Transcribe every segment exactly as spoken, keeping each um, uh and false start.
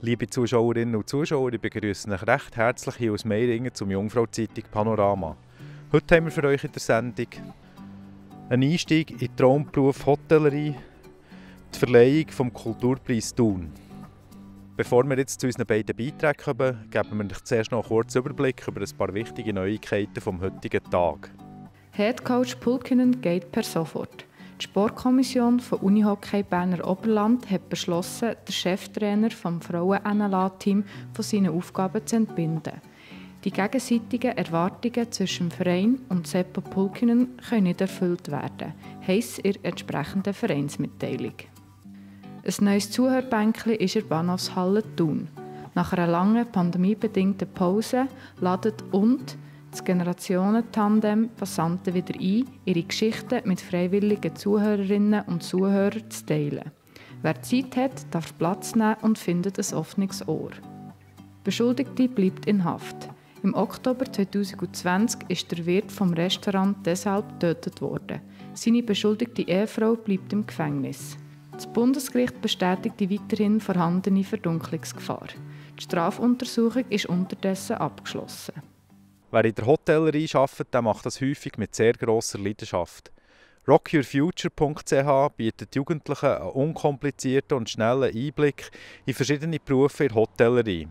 Liebe Zuschauerinnen und Zuschauer, ich begrüße euch recht herzlich hier aus Meiringen zum Jungfrau-Zeitung Panorama. Heute haben wir für euch in der Sendung einen Einstieg in den Traumberuf Hotellerie, die Verleihung vom Kulturpreis Thun. Bevor wir jetzt zu unseren beiden Beiträgen kommen, geben wir euch zuerst noch einen kurzen Überblick über ein paar wichtige Neuigkeiten vom heutigen Tag. Headcoach Pulkkinen geht per sofort. Die Sportkommission von Unihockey Berner Oberland hat beschlossen, den Cheftrainer vom Frauen-N L A-Team von seinen Aufgaben zu entbinden. Die gegenseitigen Erwartungen zwischen dem Verein und Seppo Pulkkinen können nicht erfüllt werden, heisst in der entsprechenden Vereinsmitteilung. Ein neues Zuhörbänkchen ist in der Bahnhofshalle Thun. Nach einer langen pandemiebedingten Pause ladet und das Generationen-Tandem Passanten wieder ein, ihre Geschichten mit freiwilligen Zuhörerinnen und Zuhörern zu teilen. Wer Zeit hat, darf Platz nehmen und findet ein offenes Ohr. Der Beschuldigte bleibt in Haft. Im Oktober zweitausendzwanzig ist der Wirt vom Restaurant deshalb getötet worden. Seine beschuldigte Ehefrau bleibt im Gefängnis. Das Bundesgericht bestätigte weiterhin vorhandene Verdunklungsgefahr. Die Strafuntersuchung ist unterdessen abgeschlossen. Wer in der Hotellerie arbeitet, der macht das häufig mit sehr grosser Leidenschaft. rock your future punkt c h bietet Jugendlichen einen unkomplizierten und schnellen Einblick in verschiedene Berufe in der Hotellerie.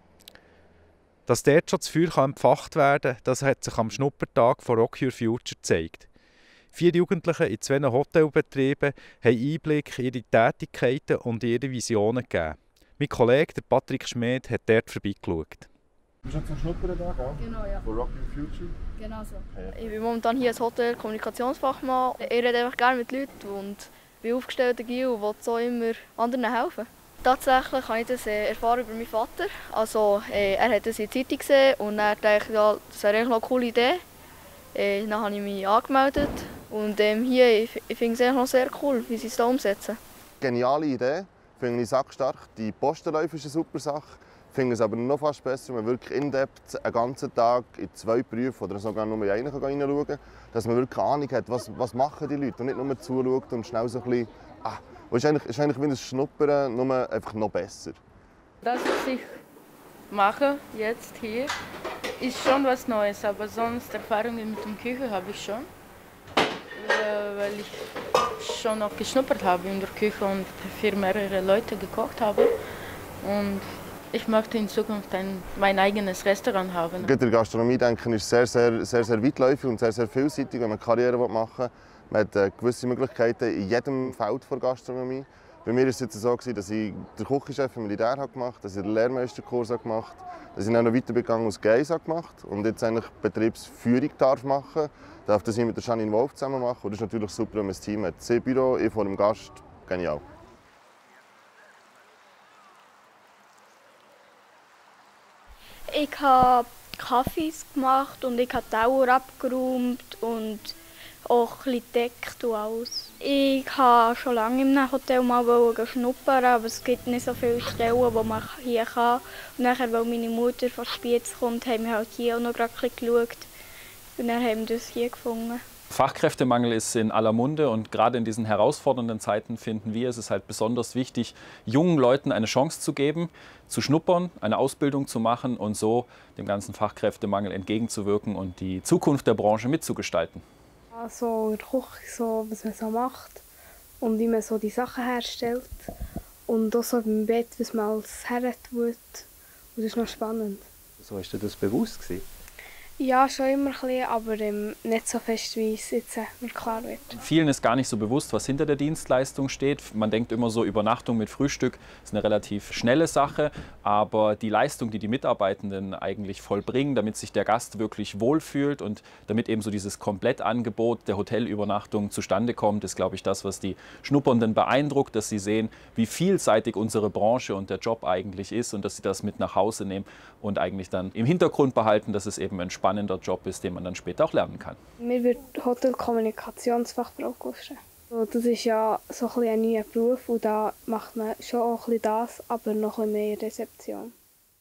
Dass dort schon das Feuer entfacht werden kann, das hat sich am Schnuppertag von Rock Your Future gezeigt. Vier Jugendliche in zwei Hotelbetrieben haben Einblick in ihre Tätigkeiten und ihre Visionen gegeben. Mein Kollege der Patrick Schmid hat dort vorbeigeschaut. Du bist schon zum Schnuppern da, gell? Genau, ja. Von Rock Your Future? Genau so. Okay. Ich bin momentan hier als Hotel-Kommunikationsfachmann. Ich rede einfach gerne mit Leuten und bin aufgestellter Gil und will so immer anderen helfen. Tatsächlich habe ich das äh, erfahren über meinen Vater. Also, äh, er hat das in der Zeitung gesehen und er dachte, ja, das wäre eigentlich noch eine coole Idee. Äh, dann habe ich mich angemeldet und ähm, hier, ich, ich finde es eigentlich noch sehr cool, wie sie es hier umsetzen. Geniale Idee, finde ich sackstark. Die Postenläufe ist eine super Sache. Ich finde es aber noch fast besser, wenn man wirklich in-depth einen ganzen Tag in zwei Berufe oder sogar nur in einen reinschauen kann, dass man wirklich eine Ahnung hat, was, was machen die Leute und nicht nur zuschaut und schnell so ein bisschen, ah, es ist eigentlich, ist eigentlich wie ein Schnuppern, nur einfach noch besser. Das, was ich mache jetzt hier, ist schon was Neues, aber sonst Erfahrungen mit der Küche habe ich schon, weil ich schon auch geschnuppert habe in der Küche und für mehrere Leute gekocht habe. Und ich möchte in Zukunft ein, mein eigenes Restaurant haben. In der Gastronomie denken ist sehr, sehr, sehr, sehr weitläufig und sehr, sehr vielseitig, wenn man Karriere machen will. Man hat gewisse Möglichkeiten in jedem Feld der Gastronomie. Bei mir war es jetzt so, dass ich den Küchenchef im Militär gemacht habe, dass ich den Lehrmeisterkurs gemacht habe, dass ich dann noch weitergegangen als Geis gemacht und jetzt eigentlich Betriebsführung darf machen. Ich darf das hier mit der Janine Wolf zusammen machen und das ist natürlich super, wenn man ein Team hat. Das Büro, ich vor dem Gast, genial. Ich habe Kaffees gemacht und ich habe die Tower abgeräumt und auch ein bisschen gedeckt und alles. Ich habe schon lange in einem Hotel mal schnuppern, aber es gibt nicht so viele Stellen, wo man hier kann. Und nachher, weil meine Mutter von Spiez kommt, haben wir halt hier auch noch gerade ein bisschen geschaut. Und dann haben wir das hier gefunden. Fachkräftemangel ist in aller Munde und gerade in diesen herausfordernden Zeiten finden wir, es ist halt besonders wichtig, jungen Leuten eine Chance zu geben, zu schnuppern, eine Ausbildung zu machen und so dem ganzen Fachkräftemangel entgegenzuwirken und die Zukunft der Branche mitzugestalten. Also in der Küche, so, was man so macht und wie man so die Sachen herstellt und auch so beim Bett, was man alles her tut. Und das ist noch spannend. So, hast du das bewusst gewesen? Ja, schon immer ein bisschen, aber ähm, nicht so fest, wie es jetzt äh, mir klar wird. Vielen ist gar nicht so bewusst, was hinter der Dienstleistung steht. Man denkt immer so, Übernachtung mit Frühstück ist eine relativ schnelle Sache, aber die Leistung, die die Mitarbeitenden eigentlich vollbringen, damit sich der Gast wirklich wohlfühlt und damit eben so dieses Komplettangebot der Hotelübernachtung zustande kommt, ist, glaube ich, das, was die Schnuppernden beeindruckt, dass sie sehen, wie vielseitig unsere Branche und der Job eigentlich ist und dass sie das mit nach Hause nehmen und eigentlich dann im Hintergrund behalten, dass es eben ein spannender Job ist, den man dann später auch lernen kann. Mir wird Hotelkommunikationsfachfrau gerufen. Das ist ja so ein, ein neuer Beruf und da macht man schon auch ein bisschen das, aber noch ein bisschen mehr Rezeption.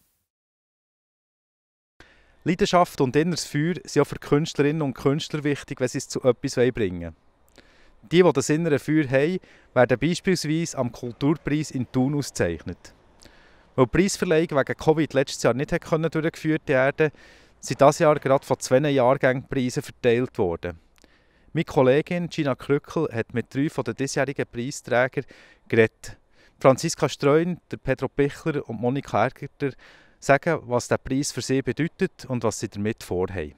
Leidenschaft und inneres Feuer sind auch für Künstlerinnen und Künstler wichtig, wenn sie es zu etwas bringen wollen. Die, die das innere Feuer haben, werden beispielsweise am Kulturpreis in Thun ausgezeichnet. Weil die Preisverleihung wegen Covid letztes Jahr nicht hat durchgeführt werden konnte, sind dieses Jahr gerade von zwei Jahrgängen Preise verteilt worden. Meine Kollegin Gina Krückel hat mit drei der diesjährigen Preisträgern geredet. Franziska Streun, Pedro Pichler und Monika Ergerter sagen, was der Preis für sie bedeutet und was sie damit vorhaben.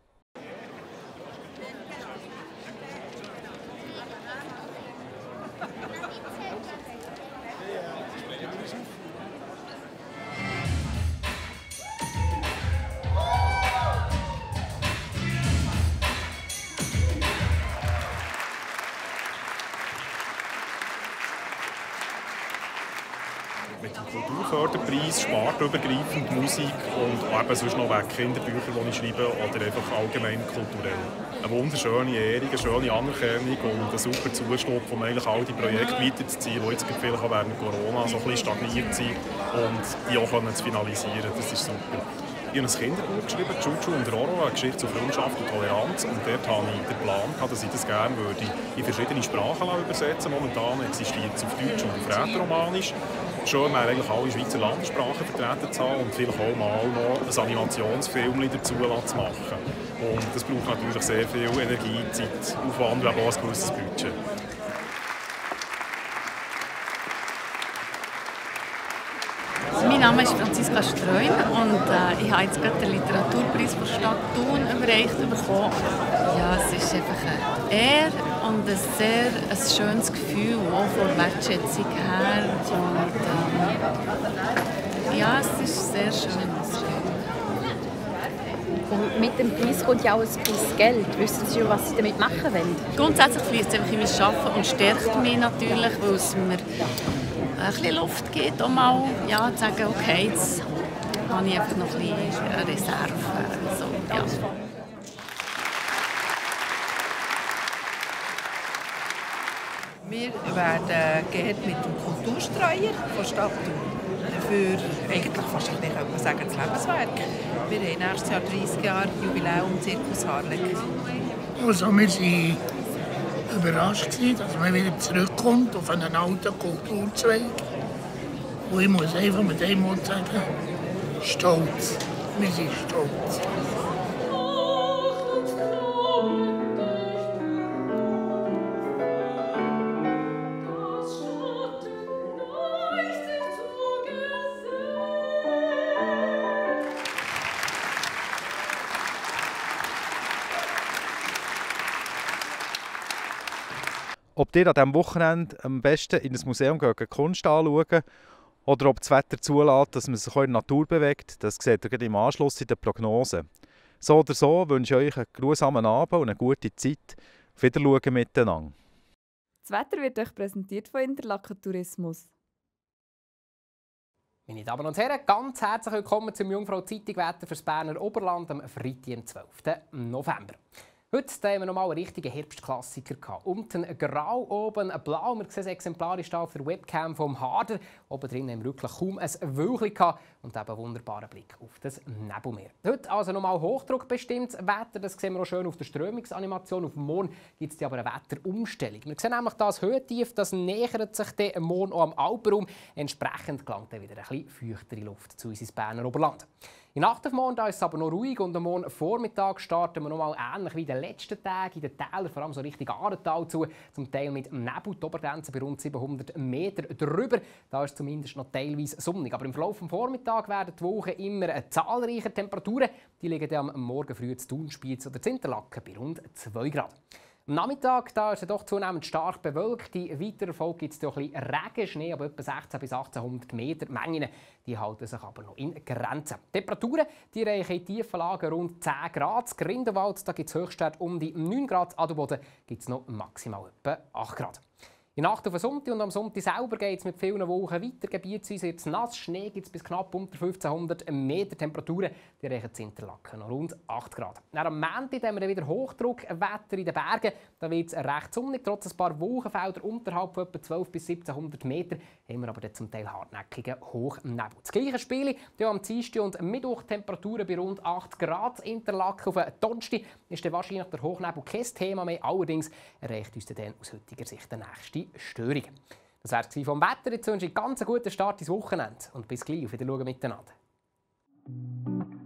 Mit dem Kulturförderpreis spartenübergreifend Musik und auch eben sonst noch wegen Kinderbücher, die ich schreibe, oder einfach allgemein kulturell. Eine wunderschöne Ehrung, eine schöne Anerkennung und ein super Zustopp, um eigentlich all die Projekte weiterzuziehen, die jetzt vielleicht auch während Corona so ein bisschen stagniert sind und die auch zu finalisieren. Das ist super. Ich habe ein Kinderbuch geschrieben, Chuchu und Roro, eine Geschichte zu Freundschaft und Toleranz. Und dort hatte ich den Plan, dass ich das gerne würde in verschiedene Sprachen übersetzen würde. Momentan existiert es auf Deutsch und auf Rätoromanisch. Schön wäre eigentlich alle Schweizer Landessprachen vertreten zu haben und vielleicht auch mal noch ein Animationsfilm dazu zu machen. Und das braucht natürlich sehr viel Energie, Zeit, Aufwand und auch ein gewisses Budget. Mein Name ist Franziska Streun und äh, ich habe jetzt gerade den Literaturpreis der Stadt Thun überreicht bekommen. Ja, es ist einfach eine Ehre und ein sehr ein schönes Gefühl, auch von Wertschätzung her. Und, ähm, ja, es ist sehr schön. Und mit dem Preis kommt ja auch ein bisschen Geld. Wissen Sie schon, was Sie damit machen wollen? Grundsätzlich fließt es einfach in mein Arbeiten und stärkt mich natürlich, weil es mir ein bisschen Luft gibt, um mal ja, zu sagen, okay, jetzt habe ich einfach noch ein bisschen eine Reserve. So, ja. Wir werden geehrt mit dem Kulturstreuer von Stadt Thun. Für eigentlich fast ich könnte man sagen, das Lebenswerk. Wir haben nächstes Jahr dreißig Jahre Jubiläum Zirkus Harleck. Also wir waren überrascht, dass man wieder zurückkommt auf einen alten Kulturzweig. Und ich muss einfach mit dem Wort sagen, stolz. Wir sind stolz. Ob ihr an diesem Wochenende am besten in ein Museum gehen, Kunst anschauen oder ob das Wetter zulässt, dass man sich auch in der Natur bewegt, das seht ihr im Anschluss in der Prognose. So oder so wünsche ich euch einen geruhsamen Abend und eine gute Zeit. Auf Wiedersehen miteinander. Das Wetter wird euch präsentiert von Interlaken Tourismus. Meine Damen und Herren, ganz herzlich willkommen zum Jungfrau Zeitung Wetter für das Berner Oberland am Freitag, dem zwölften November. Heute haben wir noch mal einen richtigen Herbstklassiker gehabt. Unten grau, oben blau. Wir sehen es exemplarisch auf der Webcam vom Harder. Oben drin haben wir wirklich kaum ein Wölkchen gehabt und eben einen wunderbaren Blick auf das Nebelmeer. Heute also noch mal hochdruckbestimmtes Wetter. Das sehen wir auch schön auf der Strömungsanimation. Auf dem Mond gibt es aber eine Wetterumstellung. Wir sehen nämlich das Höhentief, das nähert sich der Mond auch am Alpenraum. Entsprechend gelangt dann wieder ein bisschen feuchtere Luft zu unserem Berner Oberland. In Nacht auf morgen ist es aber noch ruhig und am morgen Vormittag starten wir noch mal ähnlich wie in den letzten Tagen in den Tälern, vor allem so Richtung Aaretal zu, zum Teil mit Nebel, die Obergrenze bei rund siebenhundert Meter drüber. Da ist es zumindest noch teilweise sonnig. Aber im Verlauf des Vormittags werden die Wochen immer zahlreicher Temperaturen. Die liegen dann am Morgen früh in Thun, Spiez oder Interlaken bei rund zwei Grad. Am Nachmittag da ist es doch zunehmend stark bewölkt. In weiterer Folge gibt es ein bisschen Regen, Schnee, aber etwa sechzehnhundert bis achtzehnhundert Meter. Mengen die halten sich aber noch in Grenzen. Die Temperaturen die reichen in tiefen Lagen rund zehn Grad. In Grindelwald gibt es Höchstwerte um die neun Grad. Adelboden gibt es noch maximal etwa acht Grad. In Nacht auf den Sonntag und am Sonntag selber geht es mit vielen Wolken weiter. Gebietsweise wird es nass. Schnee gibt es bis knapp unter fünfzehnhundert Meter. Temperaturen die reichen in Interlaken noch rund acht Grad. Dann am Montag haben wir wieder Hochdruckwetter in den Bergen. Da wird es recht sonnig. Trotz ein paar Wolkenfelder unterhalb von etwa zwölfhundert bis siebzehnhundert Meter haben wir aber dann zum Teil hartnäckigen Hochnebel. Das gleiche Spiel ja am Dienstag und Mittwoch Temperaturen bei rund acht Grad. Interlaken auf den Donnerstag ist dann wahrscheinlich der Hochnebel kein Thema mehr. Allerdings erreicht uns dann aus heutiger Sicht der nächste Störung. Das war es vom Wetter. Jetzt wünsche ich einen ganz guten Start ins Wochenende. Und bis gleich, auf Wiedersehen miteinander.